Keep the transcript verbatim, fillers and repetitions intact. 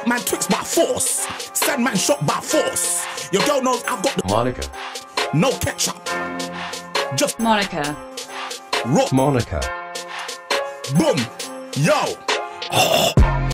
Make man twix by force. Send man shot by force. Your girl knows I've got the Monika. no ketchup. Just Monika. raw. Monika. Boom. Yo.